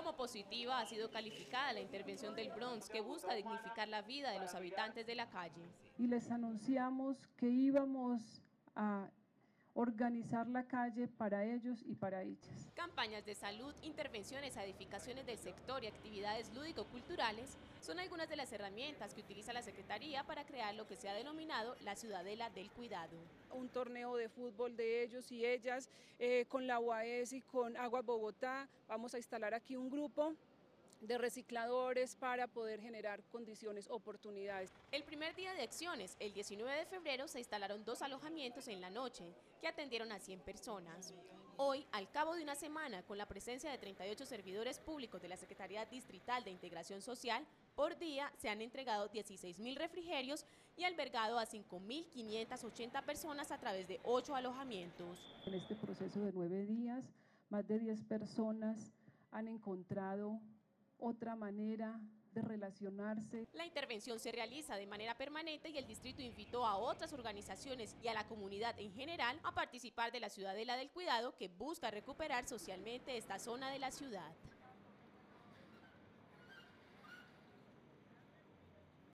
Como positiva ha sido calificada la intervención del Bronx, que busca dignificar la vida de los habitantes de la calle. Y les anunciamos que íbamos a organizar la calle para ellos y para ellas. Campañas de salud, intervenciones a edificaciones del sector y actividades lúdico-culturales son algunas de las herramientas que utiliza la Secretaría para crear lo que se ha denominado la Ciudadela del Cuidado. Un torneo de fútbol de ellos y ellas, con la UAS y con Aguas Bogotá, vamos a instalar aquí un grupo de recicladores para poder generar condiciones, oportunidades. El primer día de acciones, el 19 de febrero, se instalaron 2 alojamientos en la noche, que atendieron a 100 personas. Hoy, al cabo de una semana, con la presencia de 38 servidores públicos de la Secretaría Distrital de Integración Social, por día se han entregado 16.000 refrigerios y albergado a 5.580 personas a través de 8 alojamientos. En este proceso de 9 días, más de 10 personas han encontrado otra manera de relacionarse. La intervención se realiza de manera permanente y el distrito invitó a otras organizaciones y a la comunidad en general a participar de la Ciudadela del Cuidado, que busca recuperar socialmente esta zona de la ciudad.